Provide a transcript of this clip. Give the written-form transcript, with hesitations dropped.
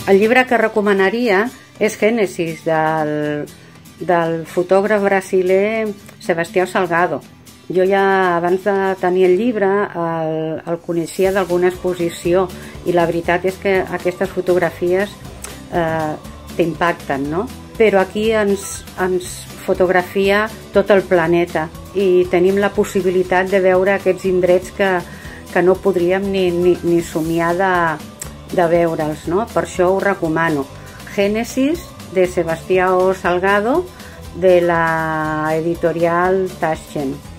El llibre que recomanaria és Génesis, del fotògraf brasiler Sebastião Salgado. Jo ja abans de tenir el llibre el coneixia d'alguna exposició i la veritat és que aquestes fotografies t'impacten, no? Però aquí ens fotografia tot el planeta i tenim la possibilitat de veure aquests indrets que no podríem ni somiar de veure'ls, no? Per això ho recomano. Génesis, de Sebastião Salgado, de la editorial Taschen.